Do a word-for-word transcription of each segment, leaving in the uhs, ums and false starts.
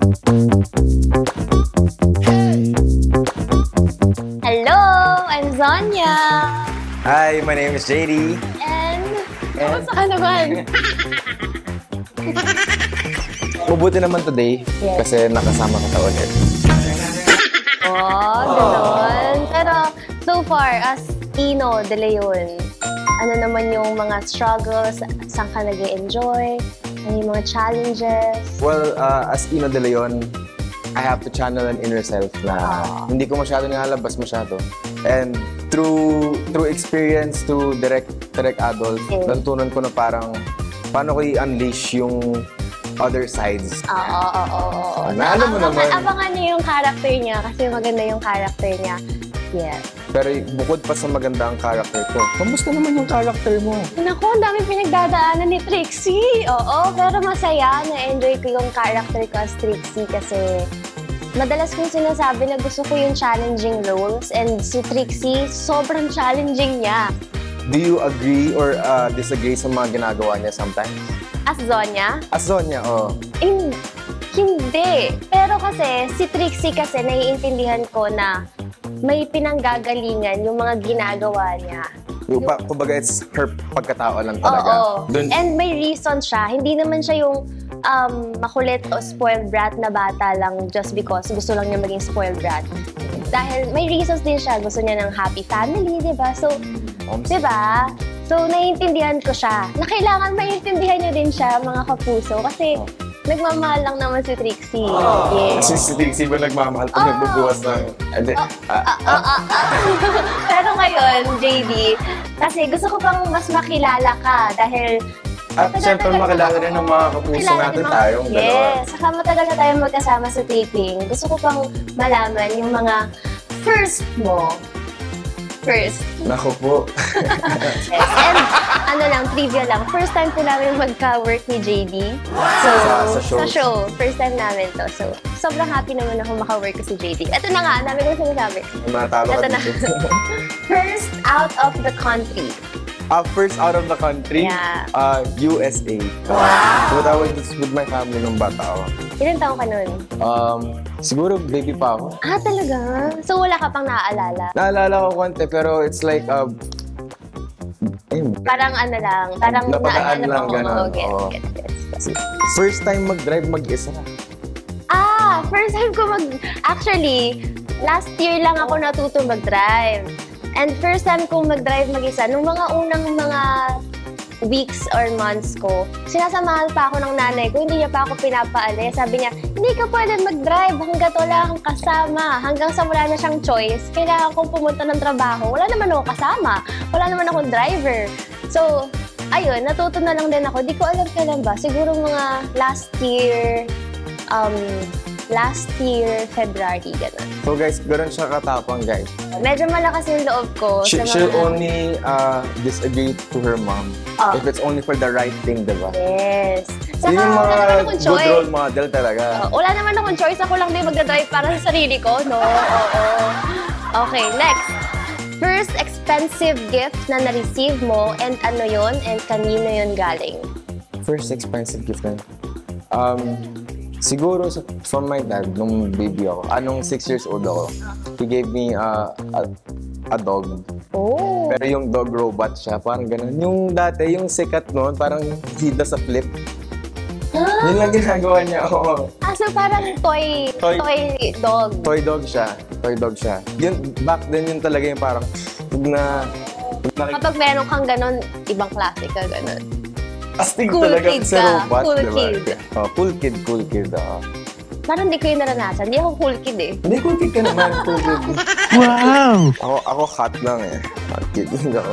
Hello, I'm Zonya. Hi, my name is J D. And, And- kamusta ka naman? Mabuti naman today Yes. kasi nakasama kita ulit. Oh, gano'n. Pero, so far, as Ino De Leon, ano naman yung mga struggles? Saan ka nag-enjoy? Ano yung mga challenges? Well, uh, as Ino De Leon, I have to channel an inner self na Ah. hindi ko masyado nilalabas masyado. And through through experience, through direct direct adult, Mm. natutunan ko na parang paano ko i-unleash yung other sides. Oo, oo, oo, oo. Na alam mo Abangan- naman. Abangan niyo yung character niya kasi maganda yung character niya. Yeah. Pero bukod pa sa maganda ang character ko, kamusta naman yung character mo? Naku, ang daming pinagdadaanan ni Trixie. Oo, pero masaya. Na-enjoy ko yung character ko as Trixie kasi madalas kong sinasabi na gusto ko yung challenging roles and si Trixie, sobrang challenging niya. Do you agree or uh, disagree sa mga ginagawa niya sometimes? As Zonya, As Zonya, oh. hin- hindi. Pero kasi, si Trixie kasi, naiintindihan ko na may pinanggagalingan yung mga ginagawa niya. Yung, pa, kumbaga, it's her pagkatao lang talaga. Oo. Dun, And may reason siya. Hindi naman siya yung um, makulit o spoiled brat na bata lang just because gusto lang niya maging spoiled brat. Dahil may reasons din siya. Gusto niya ng happy family, di ba? So, di ba? So, naiintindihan ko siya. Na kailangan maiintindihan niyo din siya, mga kapuso. Kasi, nagmamahal lang naman si Trixie. Yes. Kasi si Trixie ba nagmamahal pag Oo. nagbubuwas ng... Ede, ah, Ah, ah, ah. Pero ngayon, J D, kasi gusto ko pang mas makilala ka dahil at siyempre makilala rin ng mga kapuso kilala natin din mga- tayong dalawa. Yes, saka matagal na tayong magkasama sa taping. Gusto ko pang malaman yung mga first mo. First. Naku po. Yes. And ano lang, trivia lang. First time po namin magka-work ni J D. So, Sa- sa shows. sa show. First time namin to. So, sobrang happy naman ako maka-work ko si J D. Ito na nga, ang dami kong sinasabi. Matalo ka Ito na. dito. First out of the country. Uh, first out of the country, Yeah. uh, U S A. Wow. But I was just with my family nung bata ako. Ilan taong ka nun? Um, siguro baby pa ako. Ah, talaga? So, wala ka pang naaalala? Naalala ko konti pero it's like, uh, eh, Parang ano lang, parang Napadaan naalala lang, mo, ganun. oo, gets, Oo. gets, gets. kasi first time mag-drive mag-isa. Ah, first time ko mag... Actually, last year lang ako natuto mag-drive. And first time ko mag-drive mag-isa, nung mga unang mga weeks or months ko, sinasamahan pa ako ng nanay ko, hindi niya pa ako pinapaalis. Sabi niya, hindi ka pwede mag-drive hanggat wala kang kasama. Hanggang sa wala na siyang choice, kailangan kong pumunta ng trabaho. Wala naman ako kasama. Wala naman akong driver. So, ayun, natuto na lang din ako. Di ko alam kailan ba. Siguro mga last year, um, last year, February, gano'n. So guys, gano'n siya katapang guys. Medyo malakas yung loob ko She, sa she'll mga... only uh, disagree to her mom Ah. if it's only for the right thing, diba? Yes. Saka, Yun yung mga wala naman akong good choice. role model talaga. Uh, wala naman akong choice. Ako lang din magdadrive para sa sarili ko, no? Oo. Okay, next. First expensive gift na na-receive mo and ano yon and kanino yon galing? First expensive gift na. Um, siguro sa, from my dad, nung baby ako, anong six years old ako, he gave me uh, a, a dog. Oh. Pero yung dog robot siya, parang ganun. Yung dati, yung sikat noon, parang he does a flip. Yun lang ginagawa niya, oo. Ah, so parang toy, Toy- toy dog. Toy dog siya. Toy dog siya. Yun, back then yun talaga yung parang, pag na, pag nakik- Kapag meron kang ganon, ibang klase ka ganon. astig Cool talaga kid sa ka. robot, Cool diba? kid. Oh, cool kid, cool kid, oo. Parang hindi ko yung naranasan. Hindi ako cool kid eh. Hindi, cool kid ka naman, cool kid. Wow! Ako, ako hot lang eh. Hot kid, hindi ako.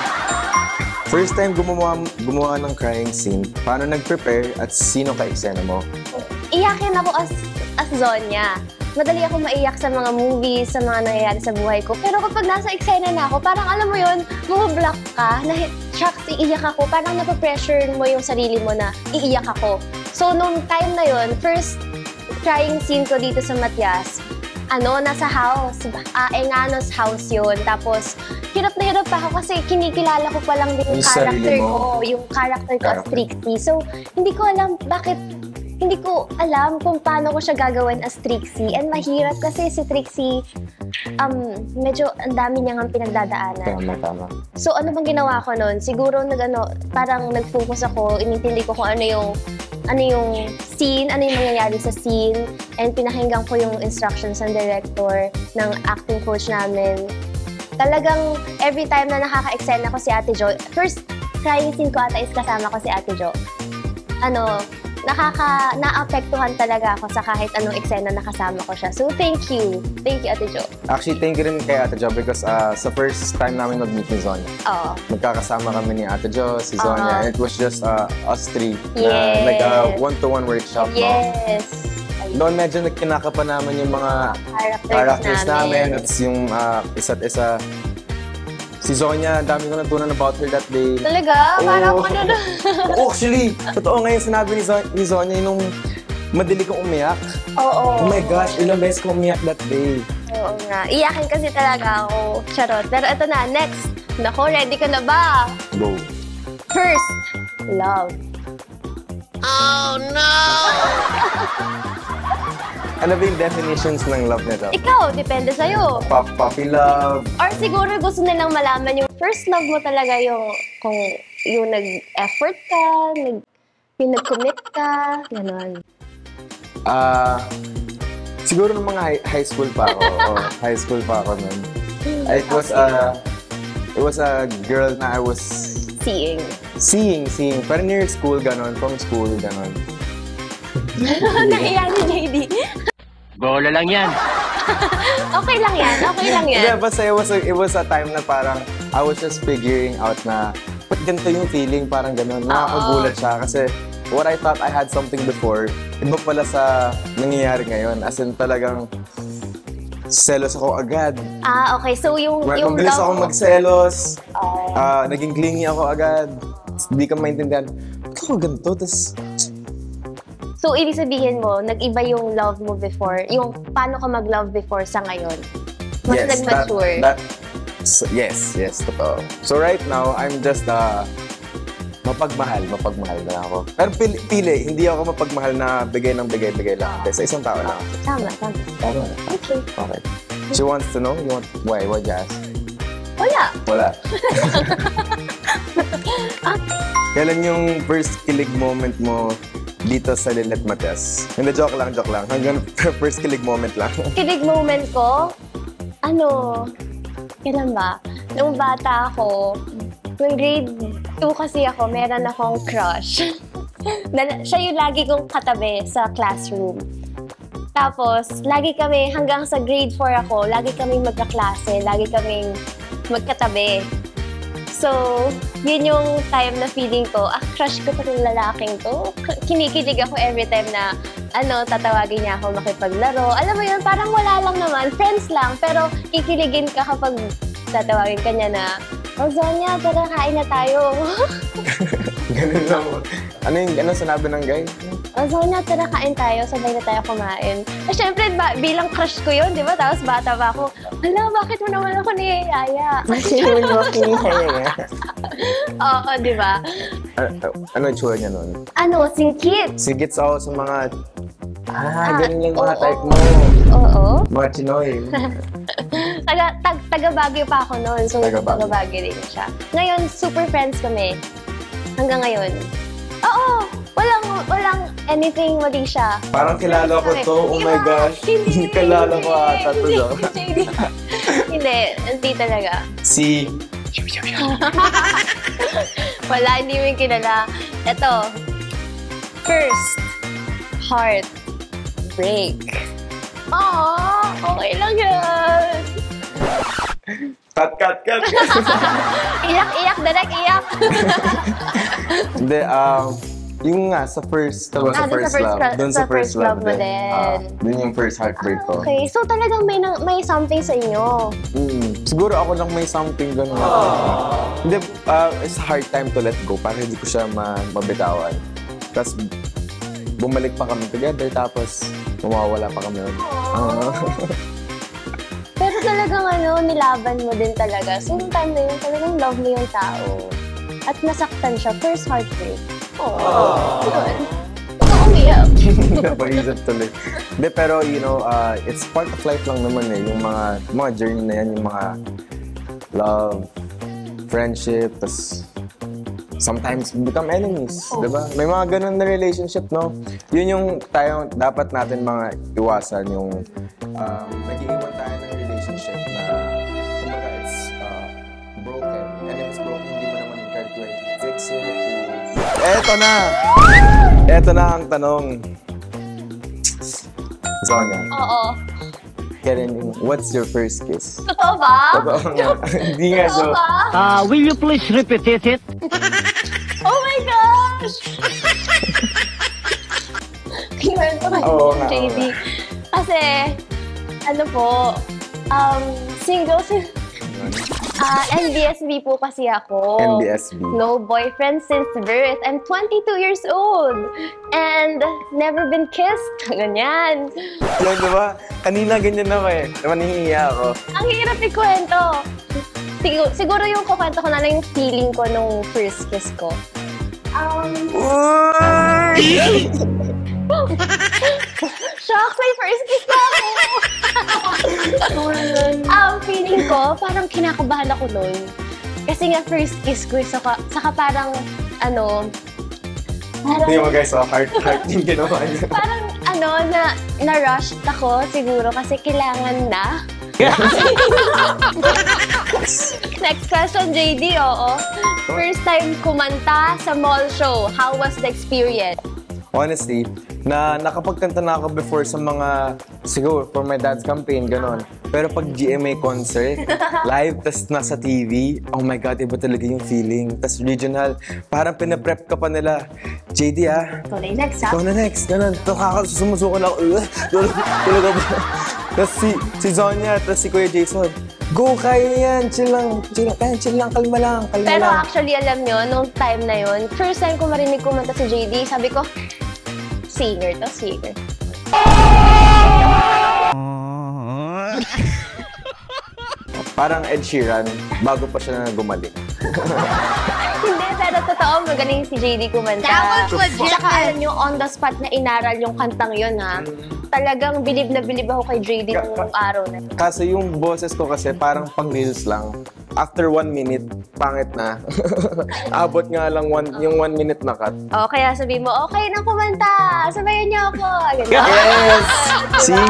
First time gumawa, gumawa ng crying scene, paano nag-prepare at sino ka-eksena mo? Iyakin ako as, as Zonya. Madali ako maiyak sa mga movies, sa mga nangyayari sa buhay ko. Pero kapag nasa eksena na ako, parang alam mo yun, bumablock ka, na shucks, iiyak ako. Parang napapressure mo yung sarili mo na iiyak ako. So, nung time na yun, first crying scene ko dito sa Matias, ano, nasa house. Uh, Enganos house yun. Tapos, hirap na hirap ako kasi kinikilala ko pa lang din yung Yung character sarili mo. ko. Yung character ko as Character. Trixie. So, hindi ko alam bakit hindi ko alam kung paano ko siya gagawin as Trixie. And mahirap kasi si Trixie, um, medyo ang dami niya nga pinagdadaanan. Tama, tama. So ano bang ginawa ko nun? Siguro nag, ano, parang nag-focus ako, inintindi ko kung ano yung ano yung scene, ano yung mangyayari sa scene, and pinakinggan ko yung instructions ng director, ng acting coach namin. Talagang every time na nakaka-eksena ko si Ate Jo, first crying scene ko ata is kasama ko si Ate Jo. Ano, nakaka, naapektuhan talaga ako sa kahit anong eksena na kasama ko siya. So thank you. Thank you, Ate Jo. Actually, thank you rin kay Ate Jo because uh, sa first time namin mag-meet ni Zonya, Oo. magkakasama kami ni Ate Jo, si Oo. Zonya, and it was just uh, us three Yes. na nag uh, one-to-one workshop. No? Yes. Doon medyo nagkinaka pa naman yung mga Characters, characters namin. namin. At yung uh, isa't isa. Si Zonya, dami ko natunan about her that day. Talaga? Parang Oo. ano na. Oh, actually, totoo ngayon sinabi ni, Zon ni Zonya nung madali kong umiyak. Oo. Oh my gosh, ilang beses ko umiyak that day. Oo nga. Iyakin kasi talaga ako. Charot. Pero ito na, next. Nako, ready ka na ba? Go. First, love. Oh, no! Ano ba yung definitions ng love nito? Ikaw, depende sa'yo. Pop puppy love. Or siguro gusto nilang malaman yung first love mo talaga yung kung yung nag-effort ka, nag, yung nag-commit ka, gano'n. Ah, siguro nung mga high, high school pa ako. oh, high school pa ako nun. It was a, it was a girl na I was Seeing. seeing, seeing. Pero near school, ganon. From school, ganon. Naiyan ni J D. Bola lang yan. Okay lang yan, okay lang yan. Yeah, basta it was, a, it was a time na parang I was just figuring out na ba't ganito yung feeling, parang ganon. Nakakagulat siya kasi what I thought I had something before, iba pala sa nangyayari ngayon. As in talagang selos ako agad. Ah, okay. So yung... yung Mabilis love ako mo- magselos. Oh. Ah, naging clingy ako agad. Hindi ka maintindihan. Ba't ako ganito? Tapos, So, ibig sabihin mo, nag-iba yung love mo before, yung paano ka mag-love before sa ngayon. Mas yes, nag-mature. That, that, so, yes, yes, totoo. So right now, I'm just uh, mapagmahal, mapagmahal na lang ako. Pero pili, pili, hindi ako mapagmahal na bigay ng bigay, bigay lang. Sa isang tao lang. Tama, tama. Tama. Okay. Okay. She wants to know? You want, why? Why you ask? Wala. Wala. Kailan yung first kilig moment mo dito sa Lilet Matias? Hindi, joke lang, joke lang. Hanggang first kilig moment lang. Kilig moment ko, ano, kailan ba? Nung bata ako, nung grade two kasi ako, meron akong crush. Na- Siya yung lagi kong katabi sa classroom. Tapos, lagi kami, hanggang sa grade four ako, lagi kaming magkaklase, lagi kaming magkatabi. So, yun yung time na feeling ko, ah, crush ko itong lalaking to. K- Kinikilig ako every time na, ano, tatawagin niya ako makipaglaro. Alam mo yun, parang wala lang naman, friends lang, pero kikiligin ka kapag tatawagin ka niya na, oh, Zonya, tara, kain na tayo. Ganun lang. Ano yung, ano sinabi ng guy? Oh, Zonya, tara, kain tayo, sabay na tayo kumain. Eh, syempre, ba, bilang crush ko yun, di ba? Tapos bata pa ako, hala, bakit mo naman ako niyayaya? Kasi yun mo kinihaya nga. Oo, di ba? Ano, ano yung tsura niya nun? Ano, singkit. Sigit ako sa mga... Ah, Ah, ganun yung mga oo. type mo. Oo. Mga Chinoy. Taga, tag, taga Baguio pa ako noon, so Taga taga Baguio. Baguio din siya. Ngayon, super friends kami. Hanggang ngayon. Oo! Walang, walang anything mali siya. Parang kilala ko to. Oh my Diba? gosh. Hindi. Kilala ko ata to. Hindi, no? hindi. Hindi, hindi talaga. Si... Wala, hindi mo yung kilala. Ito. First, heart break. Aww, okay lang yan. Cut, cut, cut. Iyak, iyak, direct iyak. Hindi, um... Yung nga, sa first, sa, Ah, sa dun first sa first love. cru- Doon sa first love mo din. Ah, dun yung first heartbreak ko. Okay, so talagang may, nang- may something sa inyo. Mm, siguro ako lang may something gano'n. Hindi, uh, it's a hard time to let go. Parang hindi ko siya ma mabitawan. Tapos, bumalik pa kami together. Tapos, mawawala pa kami. Uh, Pero talagang ano, nilaban mo din talaga. So yung time na yun, talagang love mo yung tao. At nasaktan siya, first heartbreak. Oh, yun. Huwag ka umiyak. Napaisip tuloy. Hindi, pero you know, uh, it's part of life lang naman eh. Yung mga, mga journey na yan, yung mga love, friendship, tas sometimes become enemies, Oh. di ba? May mga ganun na relationship, no? Yun yung tayo, dapat natin mga iwasan, yung um, nag-iiwan tayo ng relationship na kumbaga it's uh, broken. And if it's broken, hindi mo naman try to fix it. Eto na! Eto na ang tanong. Sonia, Oo. Karen, what's your first kiss? Totoo ba? Totoo nga. Hindi nga, Totoo so... ba? Uh, will you please repeat it? Oh my gosh! Kinuwento ka Oo nga, J D. oo nga. Kasi, ano po, um, single, ah N B S B po kasi ako. N B S B. No boyfriend since birth. I'm twenty-two years old. And never been kissed. Ganyan. Alam, di ba? Kanina ganyan ako eh. Manihiya ako. Ang hirap ikwento. Siguro, siguro yung kukwento ko na lang yung feeling ko nung first kiss ko. Um, Shocks! May first kiss na ako! um, feeling ko, parang kinakabahan ako nun. Kasi nga first kiss ko, saka, saka parang, ano, Hindi mo guys, so heart, heart yung ginawa niya. parang, ano, na, na-rushed ako siguro kasi kailangan na. Next question, J D, oo. First time kumanta sa mall show, how was the experience? Honestly, na nakapagkanta na ako before sa mga, siguro, for my dad's campaign, ganon. Pero pag G M A concert, live, tas nasa T V, oh my God, iba talaga yung feeling. Tas regional, parang pinaprep ka pa nila. J D ah, Ikaw na yung next, ha? ikaw na next, ganon. Tapos sumusuko na ako, uh, tulog, tulog ako. Tapos si, si Zonya, tapos si Kuya Jason, go, kaya yan, chill lang, chill lang, chill lang, kalma lang, kalma Pero lang. actually, alam nyo, nung time na yun, first time ko marinig kumanta si J D, sabi ko, singer to, singer. Parang Ed Sheeran, bago pa siya na gumaling. Hindi, pero totoo, magaling si J D kumanta. That was legit. Saka alam nyo, on the spot na inaral yung kantang yun, ha? Talagang bilib na bilib ako kay J D Ka- nung araw na yun. Kasi yung boses ko kasi parang pang reels lang. After one minute, pangit na. Abot nga lang one, yung one minute na cut. O, kaya sabi mo, okay na kumanta, sabayan niyo ako. Ganun. Yes! Diba? See?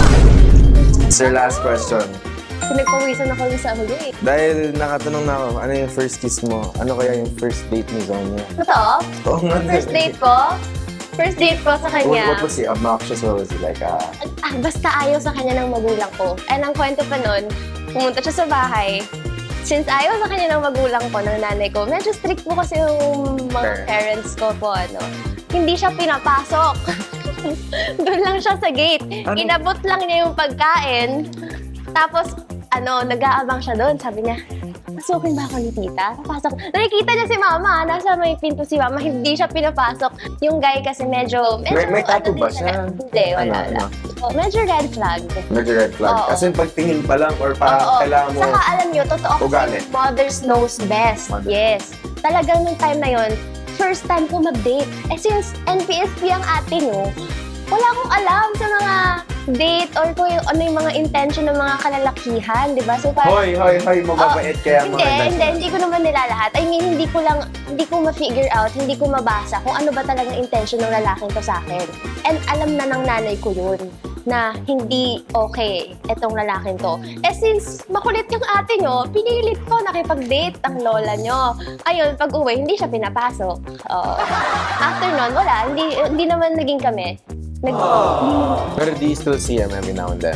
Sir, last question. Pinagpawisan ako sa huli. eh. Dahil nakatanong na ako, ano yung first kiss mo? Ano kaya yung first date ni Zonya? Totoo? Oo nga. First date ko? First date ko sa What, kanya. what was he? Obnoxious or was he like, ah... Ah, basta ayaw sa kanya ng magulang ko. And ang kwento pa nun, pumunta siya sa bahay. Since ayaw sa kanya ng magulang ko, ng nanay ko, medyo strict po kasi yung mga parents ko po, ano. Hindi siya pinapasok. Doon lang siya sa gate. Ano? Inabot lang niya yung pagkain. Tapos, ano, nag-aabang siya doon. Sabi niya, pasukin ba ako ni tita? Papasok. Nakikita niya si mama. Nasa may pinto si mama. Hindi siya pinapasok. Yung guy kasi medyo... medyo May- may tattoo din ba siya? Hindi, wala. Ano, wala. Oh, medyo red flag. Medyo red flag. Oo. Kasi pagtingin pa lang or parang Oo. kailangan mo... Saka alam niyo, totoo Ugali. kasi mothers knows best. Mother. Yes. Talagang nung time na yon, first time ko mag-date. Eh since N P S P ang ate niyo, wala akong alam sa mga date or kung yung, ano yung mga intention ng mga kalalakihan, di ba? So parang... Hoy, hoy, hoy, mababait kaya Hindi, mga dad. hindi, hindi ko naman nila lahat. I mean, hindi ko lang, hindi ko ma-figure out, hindi ko mabasa kung ano ba talagang intention ng lalaking to sa akin. And alam na ng nanay ko yun, na hindi okay itong lalaking to. Eh since makulit yung ate nyo, pinilit ko nakipag-date ang lola nyo. Ayun, pag uwi, hindi siya pinapasok. Oo. After nun, wala, hindi, hindi naman naging kami. Nag, Pero do you still see him every now and then?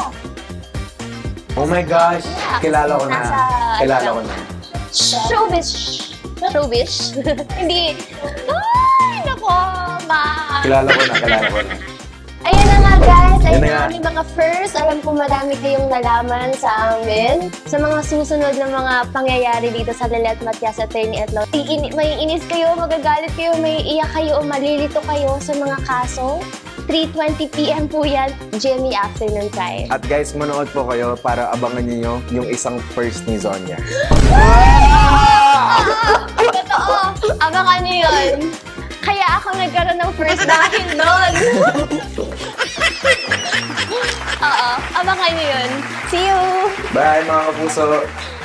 Oh my gosh! Kilala ko na. Nasa- Kilala ko na. Showbiz. Showbiz? Hindi. Ay, nako, ma. Kilala ko na, kilala ko na. Ayan na nga guys, Yan ayun na na nga. kami mga first. Alam ko marami kayong nalaman sa amin. Sa mga susunod na mga pangyayari dito sa Lelet Matias Attorney at Law. Iini- May inis kayo, magagalit kayo, may iyak kayo o malilito kayo sa mga kaso. three twenty p m po yan, Jimmy Afternoon Time. At guys, manood po kayo para abangan niyo yung isang first ni Zonya. Totoo! Abangan niyo yun. Kaya ako nagkaroon ng first dahil doon. Oo, abangan nyo yun. See you! Bye mga kapuso!